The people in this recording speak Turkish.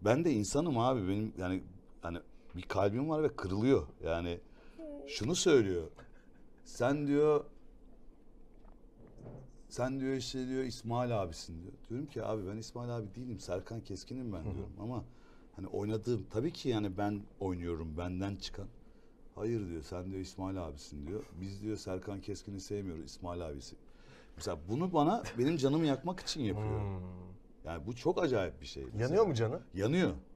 ben de insanım abi. Benim yani bir kalbim var ve kırılıyor. Yani şunu söylüyor. Sen diyor işte diyor İsmail abisin diyor. Diyorum ki abi ben İsmail abi değilim. Serkan Keskin'im ben diyorum. Ama hani oynadığım tabii ki yani ben oynuyorum benden çıkan. Hayır diyor sen diyor İsmail abisin diyor. Biz diyor Serkan Keskin'i sevmiyoruz İsmail abisi. Mesela bunu benim canımı yakmak için yapıyor. Yani bu çok acayip bir şey. Mesela. Yanıyor mu canı? Yanıyor.